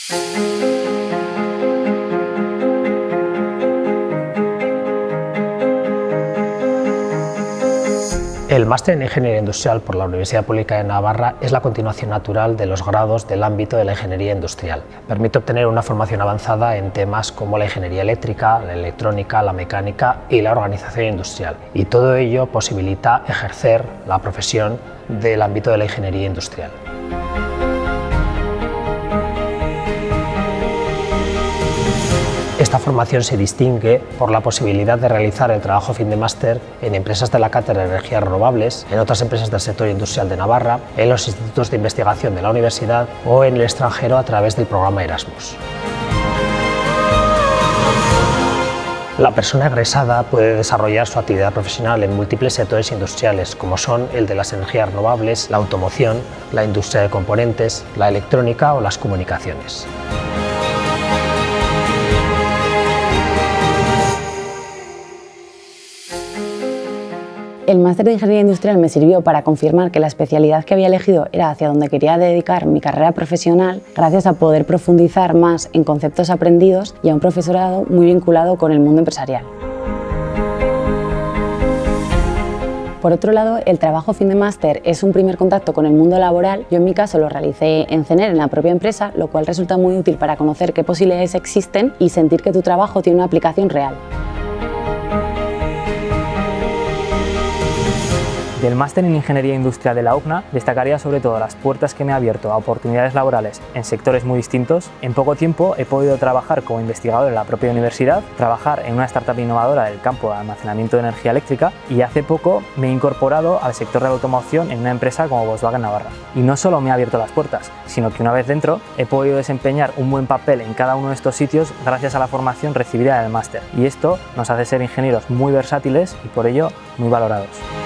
El máster en Ingeniería Industrial por la Universidad Pública de Navarra es la continuación natural de los grados del ámbito de la ingeniería industrial. Permite obtener una formación avanzada en temas como la ingeniería eléctrica, la electrónica, la mecánica y la organización industrial. Y todo ello posibilita ejercer la profesión del ámbito de la ingeniería industrial. Esta formación se distingue por la posibilidad de realizar el trabajo fin de máster en empresas de la cátedra de energías renovables, en otras empresas del sector industrial de Navarra, en los institutos de investigación de la universidad o en el extranjero a través del programa Erasmus. La persona egresada puede desarrollar su actividad profesional en múltiples sectores industriales, como son el de las energías renovables, la automoción, la industria de componentes, la electrónica o las comunicaciones. El máster de Ingeniería Industrial me sirvió para confirmar que la especialidad que había elegido era hacia donde quería dedicar mi carrera profesional, gracias a poder profundizar más en conceptos aprendidos y a un profesorado muy vinculado con el mundo empresarial. Por otro lado, el trabajo fin de máster es un primer contacto con el mundo laboral. Yo en mi caso lo realicé en CENER, en la propia empresa, lo cual resulta muy útil para conocer qué posibilidades existen y sentir que tu trabajo tiene una aplicación real. Del máster en Ingeniería Industrial de la UCNA destacaría sobre todo las puertas que me ha abierto a oportunidades laborales en sectores muy distintos. En poco tiempo he podido trabajar como investigador en la propia universidad, trabajar en una startup innovadora del campo de almacenamiento de energía eléctrica y hace poco me he incorporado al sector de la automoción en una empresa como Volkswagen Navarra. Y no solo me ha abierto las puertas, sino que una vez dentro he podido desempeñar un buen papel en cada uno de estos sitios gracias a la formación recibida en el máster. Y esto nos hace ser ingenieros muy versátiles y por ello muy valorados.